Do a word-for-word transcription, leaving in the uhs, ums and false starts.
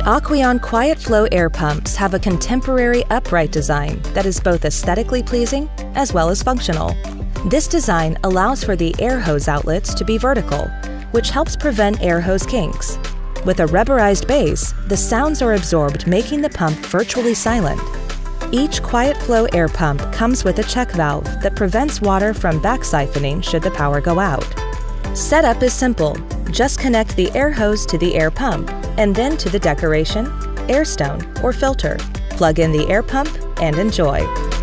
Aqueon QuietFlow air pumps have a contemporary upright design that is both aesthetically pleasing as well as functional. This design allows for the air hose outlets to be vertical, which helps prevent air hose kinks. With a rubberized base, the sounds are absorbed, making the pump virtually silent. Each QuietFlow air pump comes with a check valve that prevents water from back siphoning should the power go out. Setup is simple. Just connect the air hose to the air pump and then to the decoration, air stone, or filter. Plug in the air pump and enjoy.